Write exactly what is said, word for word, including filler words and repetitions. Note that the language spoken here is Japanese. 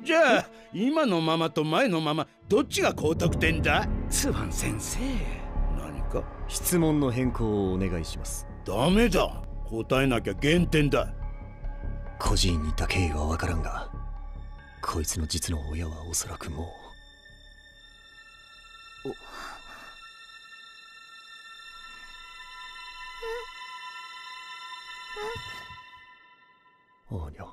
じゃあ今のままと前のままどっちが高得点だ？ツバン先生、何か質問の変更をお願いします。 ダメだ、答えなきゃ減点だ。 孤児院にいた経緯はわからんが、こいつの実の親はおそらくもうおおにょ。